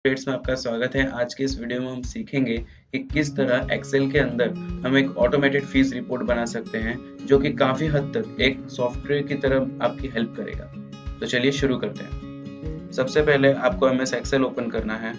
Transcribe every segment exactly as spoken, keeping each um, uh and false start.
Updates में आपका स्वागत है। आज के इस वीडियो में हम सीखेंगे कि किस तरह एक्सेल के अंदर हम एक ऑटोमेटेड फीस रिपोर्ट बना सकते हैं जो कि काफी हद तक एक सॉफ्टवेयर की तरह आपकी हेल्प करेगा। तो चलिए शुरू करते हैं। सबसे पहले आपको एम एस एक्सेल ओपन करना है।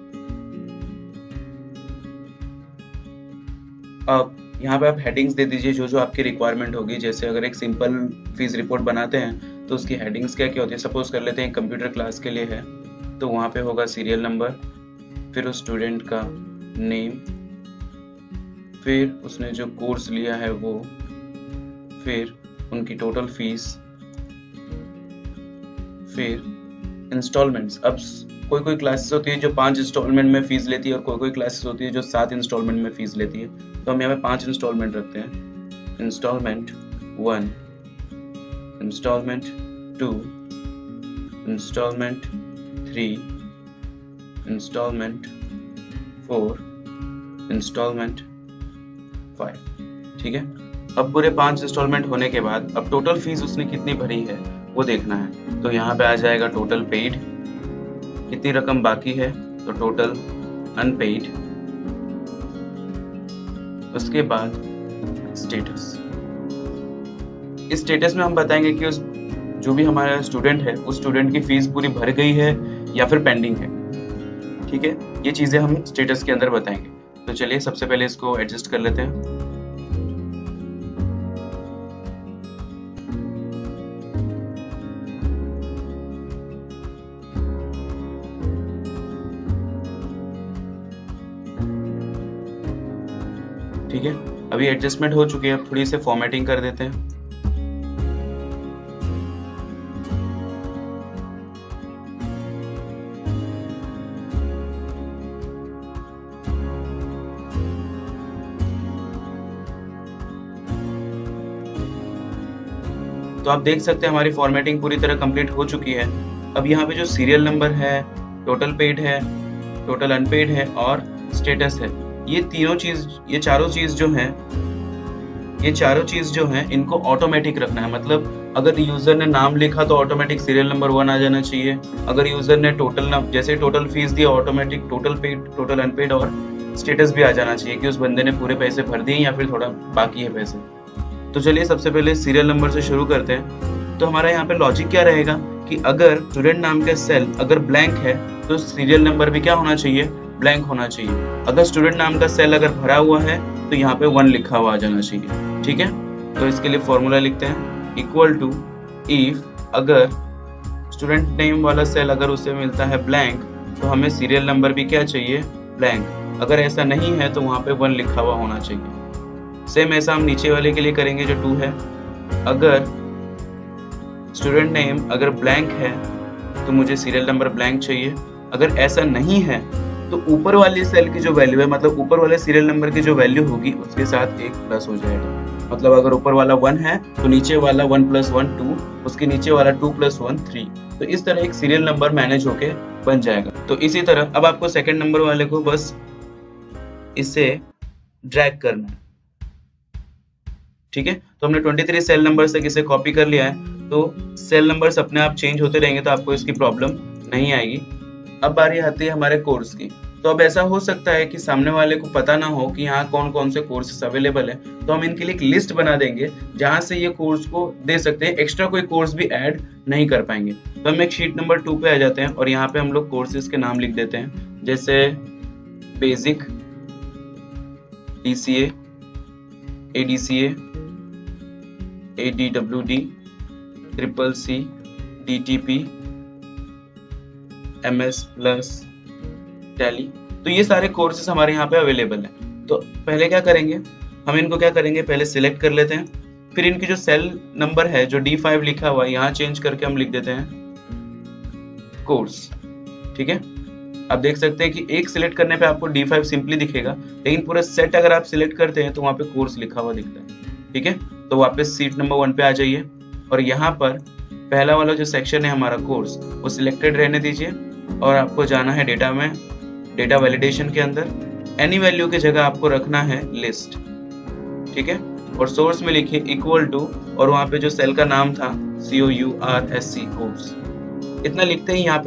अब यहाँ पे आप हेडिंग्स दे दीजिए जो जो आपकी रिक्वायरमेंट होगी। जैसे अगर एक सिंपल फीस रिपोर्ट बनाते हैं तो उसकी हेडिंग्स क्या क्या होती है। सपोज कर लेते हैं कंप्यूटर क्लास के लिए है तो वहाँ पे होगा सीरियल नंबर, फिर उस स्टूडेंट का नेम, फिर उसने जो कोर्स लिया है वो, फिर उनकी टोटल फीस, फिर इंस्टॉलमेंट्स। अब कोई कोई क्लासेस होती है जो पांच इंस्टॉलमेंट में फीस लेती है और कोई कोई क्लासेस होती है जो सात इंस्टॉलमेंट में फीस लेती है। तो हम यहाँ पे पांच इंस्टॉलमेंट रखते हैं। Instalment one, instalment two, instalment three, instalment four, instalment five. ठीक है, अब पूरे पांच इंस्टॉलमेंट होने के बाद अब टोटल फीस उसने कितनी भरी है वो देखना है। तो यहाँ पे आ जाएगा टोटल पेड, कितनी रकम बाकी है तो टोटल अनपेड। उसके बाद स्टेटस। इस स्टेटस में हम बताएंगे कि उस जो भी हमारा स्टूडेंट है उस स्टूडेंट की फीस पूरी भर गई है या फिर पेंडिंग है। ठीक है, ये चीजें हम स्टेटस के अंदर बताएंगे। तो चलिए सबसे पहले इसको एडजस्ट कर लेते हैं। ठीक है, अभी एडजस्टमेंट हो चुकी है। अब थोड़ी से फॉर्मेटिंग कर देते हैं। तो आप देख सकते हैं हमारी फॉर्मेटिंग पूरी तरह कंप्लीट हो चुकी है। अब यहाँ पे जो सीरियल नंबर है, टोटल पेड है, टोटल अनपेड है और स्टेटस है, ये तीनों चीज, ये चारों चीज जो है, ये चारों चीज जो है इनको ऑटोमेटिक रखना है। मतलब अगर यूजर ने नाम लिखा तो ऑटोमेटिक सीरियल नंबर वन आ जाना चाहिए। अगर यूजर ने टोटल नाम जैसे टोटल फीस दी, automatic total paid, total unpaid और स्टेटस भी आ जाना चाहिए कि उस बंदे ने पूरे पैसे भर दिए या फिर थोड़ा बाकी है पैसे। तो चलिए सबसे पहले सीरियल नंबर से शुरू करते हैं। तो हमारा यहाँ पे लॉजिक क्या रहेगा कि अगर स्टूडेंट नाम का सेल अगर ब्लैंक है तो सीरियल नंबर भी क्या होना चाहिए, ब्लैंक होना चाहिए। अगर स्टूडेंट नाम का सेल अगर भरा हुआ है तो यहाँ पे वन लिखा हुआ आ जाना चाहिए। ठीक है, तो इसके लिए फॉर्मूला लिखते हैं, इक्वल टू इफ अगर स्टूडेंट नेम वाला सेल अगर उसे मिलता है ब्लैंक तो हमें सीरियल नंबर भी क्या चाहिए, ब्लैंक। अगर ऐसा नहीं है तो वहां पे वन लिखा हुआ होना चाहिए। सेम ऐसा हम नीचे वाले के लिए करेंगे जो टू है। अगर स्टूडेंट नेम अगर ब्लैंक है तो मुझे सीरियल नंबर ब्लैंक चाहिए। अगर ऐसा नहीं है तो ऊपर वाली सेल की जो वैल्यू है, मतलब ऊपर वाले सीरियल नंबर की जो वैल्यू होगी उसके साथ एक प्लस हो जाएगा। मतलब अगर ऊपर वाला वन है तो नीचे वाला वन प्लस वन टू, उसके नीचे वाला टू प्लस वन थ्री। तो इस तरह एक सीरियल नंबर मैनेज होके बन जाएगा। तो इसी तरह अब आपको सेकंड नंबर वाले को बस इसे ड्रैग करना है। ठीक है, तो हमने तेईस सेल नंबर से इसे कॉपी कर लिया है। तो सेल नंबर्स अपने आप चेंज होते रहेंगे तो आपको इसकी प्रॉब्लम नहीं आएगी। अब बारी आती है हमारे कोर्स की। तो अब ऐसा हो सकता है कि सामने वाले को पता ना हो कि यहाँ कौन कौन से कोर्सेस अवेलेबल है। तो हम इनके लिए एक लिस्ट बना देंगे जहां से ये कोर्स को दे सकते हैं, एक्स्ट्रा कोई कोर्स भी ऐड नहीं कर पाएंगे। तो हम एक शीट नंबर टू पे आ जाते हैं और यहाँ पे हम लोग कोर्सेज के नाम लिख देते हैं। जैसे basic, DCA, ADCA, ADWD, triple C, DTP, MS plus, Tally. तो ये सारे कोर्सेज हमारे यहाँ पे अवेलेबल हैं। तो पहले क्या करेंगे, हम इनको क्या करेंगे, पहले सिलेक्ट कर लेते हैं। फिर इनकी जो सेल नंबर है जो डी फाइव लिखा हुआ है यहाँ चेंज करके हम लिख देते हैं कोर्स। ठीक है, आप देख सकते हैं कि एक सिलेक्ट करने पे आपको डी फाइव सिंपली दिखेगा, लेकिन पूरा सेट अगर आप सिलेक्ट करते हैं तो वहां पे कोर्स लिखा हुआ दिखता है। ठीक है, तो वापस सीट नंबर वन पे आ जाइए और यहाँ पर पहला वाला जो सेक्शन है हमारा कोर्स वो सिलेक्टेड रहने दीजिए और आपको जाना है डेटा में, डेटा वैलिडेशन के अंदर एनी वैल्यू की जगह आपको रखना है लिस्ट। ठीक है, और सोर्स में लिखिए इक्वल टू और वहां पे जो सेल का नाम था C O U R S C course, इतना लिखते ही यहाँ पे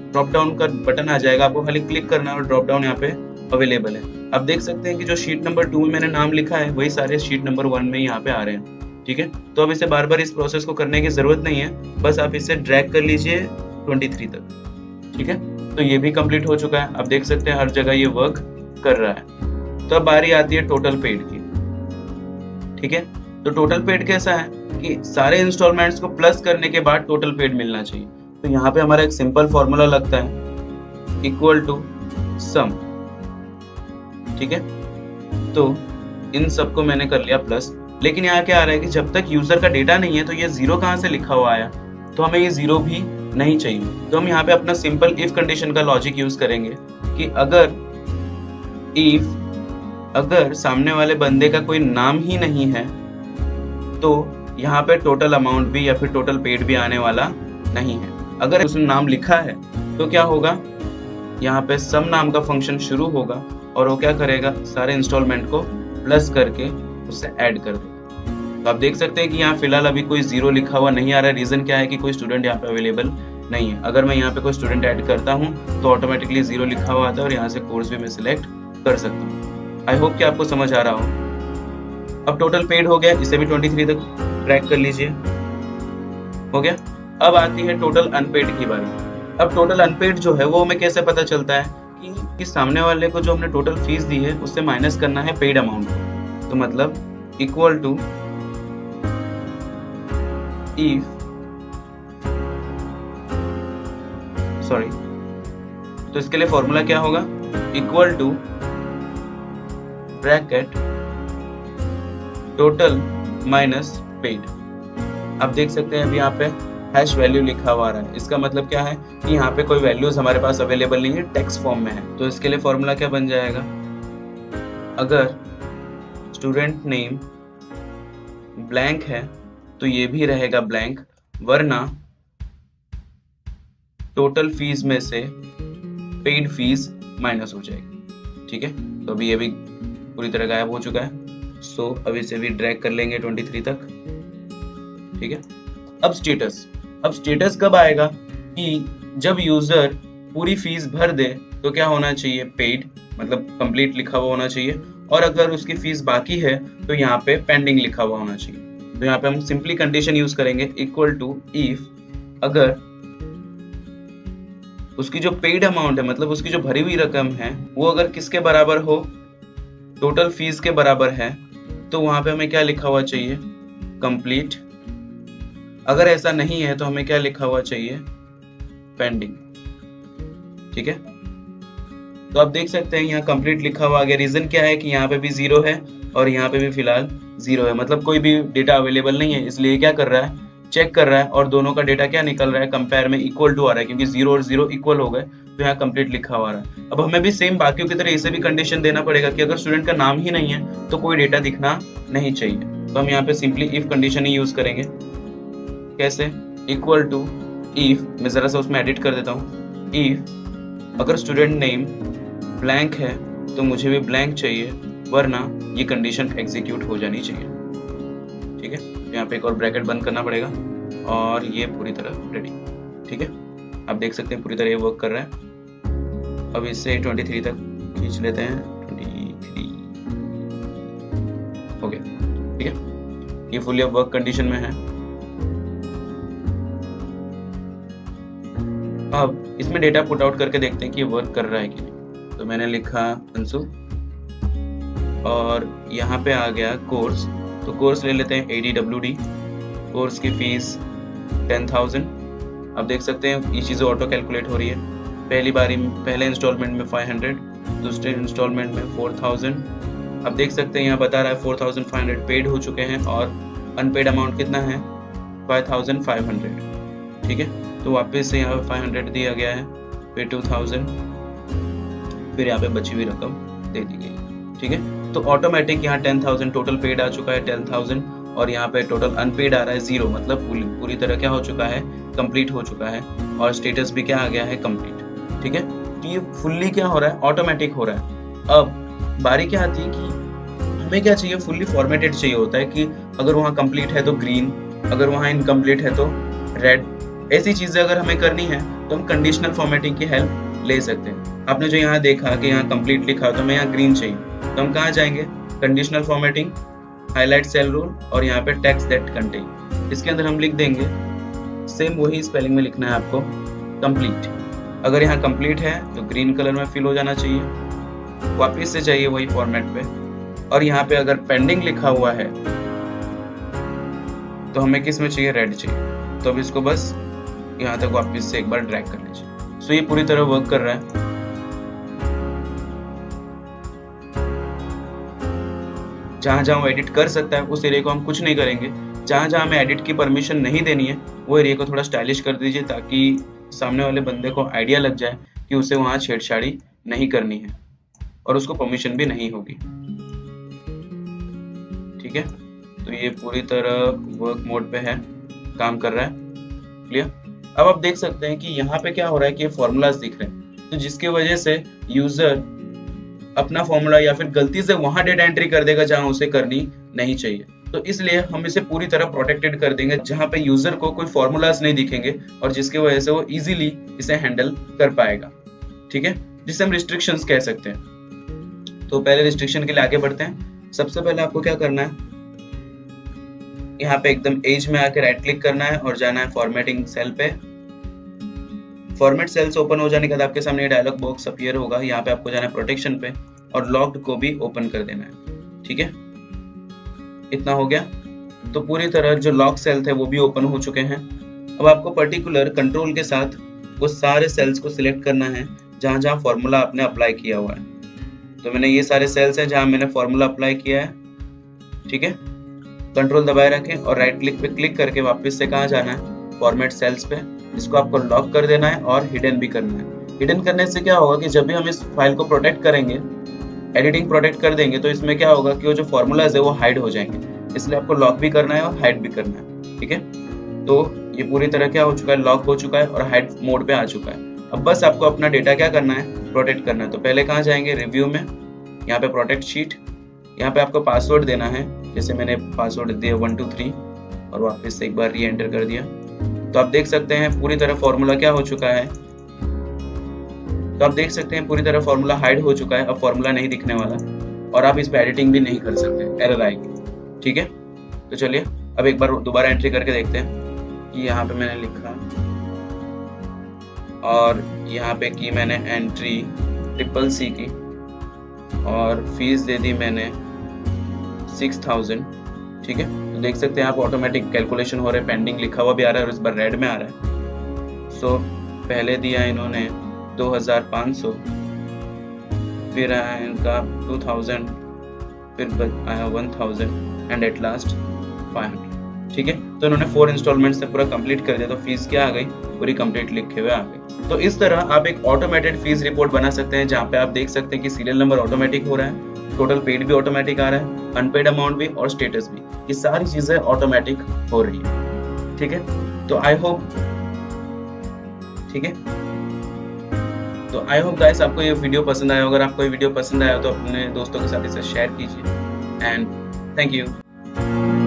ड्रॉप डाउन का बटन आ जाएगा, आपको खाली क्लिक करना है और ड्रॉप डाउन यहाँ पे अवेलेबल है। आप देख सकते हैं कि जो शीट नंबर टू में मैंने नाम लिखा है वही सारे शीट नंबर वन में यहाँ पे आ रहे हैं। ठीक है, तो अब इसे बार बार इस प्रोसेस को करने की जरूरत नहीं है, बस आप इसे ड्रैग कर लीजिए तेईस तक। ठीक है, तो ये भी कंप्लीट हो चुका है। आप देख सकते हैं हर जगह ये वर्क कर रहा है। तो अब बारी आती है टोटल पेड की। ठीक है, तो टोटल पेड कैसा है कि सारे इंस्टॉलमेंट्स को प्लस करने के बाद टोटल पेड मिलना चाहिए। तो यहाँ पे हमारा एक सिंपल फॉर्मूला लगता है, इक्वल टू सम। ठीक है, तो इन सबको मैंने कर लिया प्लस, लेकिन यहाँ क्या आ रहा है कि जब तक यूजर का डेटा नहीं है तो ये जीरो कहाँ से लिखा हुआ आया, तो हमें ये जीरो भी नहीं चाहिए। तो हम यहाँ पे अपना सिंपल इफ कंडीशन का लॉजिक यूज करेंगे कि अगर इफ अगर सामने वाले बंदे का कोई नाम ही नहीं है तो यहाँ पे टोटल अमाउंट भी या फिर टोटल पेड भी आने वाला नहीं है। अगर उसने नाम लिखा है तो क्या होगा, यहाँ पे सम नाम का फंक्शन शुरू होगा और वो क्या करेगा, सारे इंस्टॉलमेंट को प्लस करके उससे ऐड कर देगा। तो आप देख सकते हैं कि यहाँ फिलहाल अभी कोई जीरो लिखा हुआ नहीं आ रहा है। रीजन क्या है कि कोई स्टूडेंट यहाँ पे अवेलेबल नहीं है। अगर मैं यहाँ पे कोई स्टूडेंट ऐड करता हूँ तो ऑटोमेटिकली जीरो लिखा हुआ आता है और यहाँ से कोर्स भी मैं सिलेक्ट कर सकता हूँ। आई होप कि आपको समझ आ रहा हो। अब टोटल पेड हो गया, इसे भी तेईस तक ट्रैक कर लीजिए, हो गया। अब आती है टोटल अनपेड की बारी। अब टोटल अनपेड जो है वो हमें कैसे पता चलता है कि, कि सामने वाले को जो हमने टोटल फीस दी है उससे माइनस करना है पेड अमाउंट को। तो मतलब इक्वल टू इफ सॉरी तो इसके लिए फॉर्मूला क्या होगा, equal to bracket total minus paid. आप देख सकते हैं अभी यहाँ पे हैश वैल्यू लिखा हुआ रहा है। इसका मतलब क्या है कि यहाँ पे कोई वैल्यूज हमारे पास अवेलेबल नहीं है, टेक्स्ट फॉर्म में है। तो इसके लिए फॉर्मूला क्या बन जाएगा, अगर स्टूडेंट नेम ब्लैंक है तो ये भी रहेगा ब्लैंक, वरना टोटल फीस में से पेड फीस माइनस हो जाएगी। ठीक है, तो अभी ये भी पूरी तरह गायब हो चुका है। सो so, अब इसे भी ड्रैग कर लेंगे तेईस तक। ठीक है, अब स्टेटस। अब स्टेटस कब आएगा कि जब यूजर पूरी फीस भर दे तो क्या होना चाहिए, पेड मतलब कंप्लीट लिखा हुआ होना चाहिए, और अगर उसकी फीस बाकी है तो यहाँ पे पेंडिंग लिखा हुआ होना चाहिए। तो यहाँ पे हम सिंपली कंडीशन यूज करेंगे, इक्वल टू इफ अगर उसकी जो पेड अमाउंट है मतलब उसकी जो भरी हुई रकम है वो अगर किसके बराबर हो, टोटल फीस के बराबर है, तो वहां पे हमें क्या लिखा हुआ चाहिए, कंप्लीट। अगर ऐसा नहीं है तो हमें क्या लिखा हुआ चाहिए, पेंडिंग। ठीक है, तो आप देख सकते हैं यहाँ कंप्लीट लिखा हुआ आ गया। रीजन क्या है कि यहाँ पे भी जीरो है और यहाँ पे भी फिलहाल जीरो है, मतलब कोई भी डेटा अवेलेबल नहीं है। इसलिए क्या कर रहा है, चेक कर रहा है और दोनों का डेटा क्या निकल रहा है, कंपेयर में इक्वल टू आ रहा है, क्योंकि जीरो और जीरो इक्वल हो गए तो यहाँ कंप्लीट लिखा हुआ रहा है। अब हमें भी सेम बाकियों की तरह इसे भी कंडीशन देना पड़ेगा कि अगर स्टूडेंट का नाम ही नहीं है तो कोई डेटा दिखना नहीं चाहिए। तो हम यहाँ पे सिंपली इफ कंडीशन ही यूज करेंगे। कैसे, इक्वल टू इफ, मैं जरा सा उसमें एडिट कर देता हूँ, इफ अगर स्टूडेंट नेम ब्लैंक है तो मुझे भी ब्लैंक चाहिए, वरना ये कंडीशन एग्जीक्यूट हो जानी चाहिए। ठीक है, यहाँ पे एक और ब्रैकेट बंद करना पड़ेगा और ये पूरी तरह रेडी। ठीक है, आप देख सकते हैं पूरी तरह ये वर्क कर रहा है। अब इससे तेईस तक खींच लेते हैं, तेईस हो गया। ठीक है, ये फुली अब वर्क कंडीशन में है। अब इसमें डेटा पुट आउट करके देखते हैं कि ये वर्क कर रहा है कि नहीं। तो मैंने लिखा अंशु और यहाँ पे आ गया कोर्स, तो कोर्स ले लेते हैं A D W D. Course की फीस टेन थाउजेंड। अब देख सकते हैं ये चीज़ें ऑटो कैलकुलेट हो रही है। पहली बारी में पहले इंस्टॉलमेंट में फाइव हंड्रेड, दूसरे इंस्टॉलमेंट में फोर थाउजेंड। अब देख सकते हैं यहाँ बता रहा है four thousand five hundred paid हो चुके हैं और अनपेड अमाउंट कितना है, फाइव थाउजेंड फाइव हंड्रेड। ठीक है, तो वापस से यहाँ पे फाइव हंड्रेड दिया गया है, फिर टू थाउजेंड, फिर यहाँ पे बची हुई रकम दे दी गई। ठीक है, तो ऑटोमेटिक यहाँ टेन थाउजेंड टोटल पेड आ चुका है, टेन थाउजेंड, और यहाँ पे टोटल अनपेड आ रहा है जीरो, मतलब पूरी पूरी तरह क्या हो चुका है, कंप्लीट हो चुका है, और स्टेटस भी क्या आ गया है, कंप्लीट। ठीक है, तो ये फुल्ली क्या हो रहा है, ऑटोमेटिक हो रहा है। अब बारी क्या आती है कि हमें क्या चाहिए, फुल्ली फॉर्मेटेड चाहिए होता है कि अगर वहाँ कंप्लीट है तो ग्रीन, अगर वहाँ इनकम्प्लीट है तो रेड। ऐसी चीजें अगर हमें करनी है तो हम कंडीशनल फॉर्मेटिंग की हेल्प ले सकते हैं। आपने जो यहाँ देखा कि यहाँ कंप्लीट लिखा हो तो हमें यहाँ ग्रीन चाहिए, तो हम कहाँ जाएंगे, conditional formatting, highlight cell rule और यहाँ पे टेक्स्ट दैट कंटेन, इसके अंदर हम लिख देंगे सेम वही स्पेलिंग में लिखना है आपको कंप्लीट। अगर यहाँ कंप्लीट है तो ग्रीन कलर में फिल हो जाना चाहिए, वापिस से चाहिए वही फॉर्मेट पे। और यहाँ पे अगर पेंडिंग लिखा हुआ है तो हमें किस में चाहिए, रेड चाहिए, तो अब इसको बस यहाँ तक वापिस से एक बार ड्रैग कर लीजिए। सो ये पूरी तरह वर्क कर रहा है। जहां जहां वो एडिट कर सकता है उस एरिया को हम कुछ नहीं करेंगे, जहां जहां हमें एडिट की परमिशन नहीं देनी है वो एरिया को थोड़ा स्टाइलिश कर दीजिए, ताकि सामने वाले बंदे को आइडिया लग जाए कि उसे वहां छेड़छाड़ी नहीं करनी है और उसको परमिशन भी नहीं होगी। ठीक है, तो ये पूरी तरह वर्क मोड पे है, काम कर रहा है। क्लियर। अब आप देख सकते हैं कि यहाँ पे क्या हो रहा है कि ये फॉर्मूलाज दिख रहे हैं, तो जिसकी वजह से यूजर अपना फॉर्मूला या फिर गलती से वहां डेटा एंट्री कर देगा जहां उसे करनी नहीं चाहिए। तो इसलिए हम इसे पूरी तरह प्रोटेक्टेड कर देंगे, जहां पे यूजर को कोई फॉर्मूलाज नहीं दिखेंगे और जिसकी वजह से वो इजीली इसे हैंडल कर पाएगा। ठीक है, जिसे हम रिस्ट्रिक्शंस कह सकते हैं। तो पहले रिस्ट्रिक्शन के लिए आगे बढ़ते हैं। सबसे पहले आपको क्या करना है, यहाँ पे एकदम एज में आके राइट क्लिक करना है और जाना है फॉर्मेटिंग सेल पे। फॉर्मेट सेल्स ओपन हो जाने के बाद आपके सामने डायलॉग बॉक्स अपीयर होगा, यहाँ पे आपको जाना है प्रोटेक्शन पे और लॉक्ड को भी ओपन कर देना है। ठीक है, इतना हो गया। तो पूरी तरह जो लॉक सेल थे वो भी ओपन हो चुके हैं। अब आपको पर्टिकुलर कंट्रोल के साथ वो सारे सेल्स को सिलेक्ट करना है जहां जहां फॉर्मूला आपने अप्लाई किया हुआ है। तो मैंने ये सारे सेल्स हैं जहां मैंने फॉर्मूला अप्लाई किया है। ठीक है, कंट्रोल दबाए रखें और राइट क्लिक पे क्लिक करके वापस से कहाँ जाना है, फॉर्मेट सेल्स पे। इसको आपको लॉक कर देना है और हिडन भी करना है। हिडन करने से क्या होगा कि जब भी हम इस फाइल को प्रोटेक्ट करेंगे, एडिटिंग प्रोटेक्ट कर देंगे, तो इसमें क्या होगा कि वो जो फॉर्मूलाज है वो हाइड हो जाएंगे। इसलिए आपको लॉक भी करना है और हाइड भी करना है। ठीक है, तो ये पूरी तरह क्या हो चुका है, लॉक हो चुका है और हाइड मोड पे आ चुका है। अब बस आपको अपना डेटा क्या करना है, प्रोटेक्ट करना है। तो पहले कहाँ जाएंगे, रिव्यू में, यहाँ पे प्रोटेक्ट शीट, यहाँ पे आपको पासवर्ड देना है। जैसे मैंने पासवर्ड दिया वन टू थ्री और वापस से एक बार री एंटर कर दिया। तो आप देख सकते हैं पूरी तरह फॉर्मूला क्या हो चुका है, तो आप देख सकते हैं पूरी तरह फॉर्मूला हाइड हो चुका है। अब फॉर्मूला नहीं दिखने वाला और आप इस पे एडिटिंग भी नहीं कर सकते, एरर आएगी। ठीक है, तो चलिए अब एक बार दोबारा एंट्री करके देखते हैं कि यहाँ पे मैंने लिखा और यहाँ पे की मैंने एंट्री ट्रिपल सी की और फीस दे दी मैंने सिक्स थाउजेंड। ठीक है, तो देख सकते हैं आप ऑटोमेटिक कैलकुलेशन हो रहे, पेंडिंग लिखा हुआ भी आ रहा है और इस बार रेड में आ रहा है। सो so, पहले दिया इन्होंने दो हज़ार पाँच सौ, फिर आया इनका टू थाउजेंड, फिर आया one thousand and at last five hundred. ठीक है, तो इन्होंने फोर इंस्टॉलमेंट से पूरा कंप्लीट कर दिया, तो फीस क्या आ गई, पूरी कंप्लीट लिखे हुए आ गई। तो इस तरह आप एक ऑटोमेटेड फीस रिपोर्ट बना सकते हैं, जहाँ पे आप देख सकते हैं कि सीरियल नंबर ऑटोमेटिक हो रहा है, टोटल पेड भी ऑटोमेटिक आ रहा है, अनपेड अमाउंट भी और स्टेटस भी, ये सारी चीजें ऑटोमेटिक हो रही है। ठीक है, तो आई होप ठीक है तो आई होप गाइस आपको ये वीडियो पसंद आया। अगर आपको ये वीडियो पसंद आया तो अपने दोस्तों के साथ इसे शेयर कीजिए एंड थैंक यू।